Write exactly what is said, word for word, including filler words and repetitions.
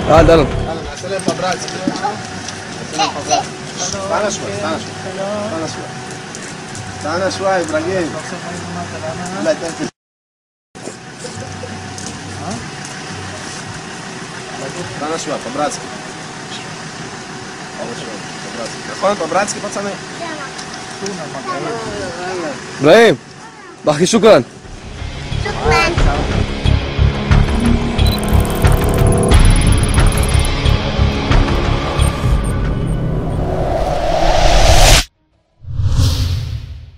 اهلا اهلا. اهلا السلام فبراس. السلام فبراس. تعال شوي تعال شوي تعال شوي تعال شوي ابراهيم. لا تنسى. تعال شوي по-братски. Находим по-братски, пацаны. ابراهيم بحكي شكرا.